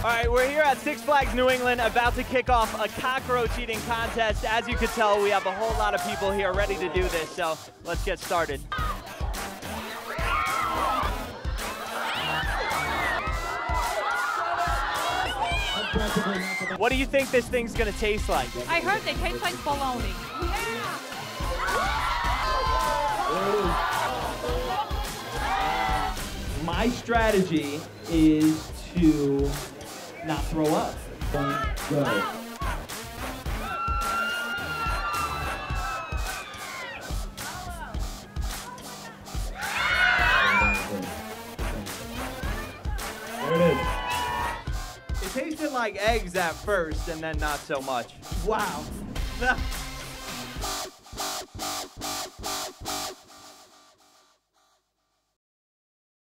All right, we're here at Six Flags New England about to kick off a cockroach eating contest. As you can tell, we have a whole lot of people here ready to do this, so let's get started. What do you think this thing's gonna taste like? I heard they taste like bologna. My strategy is to not throw up. Go. There it is. It tasted like eggs at first and then not so much. Wow.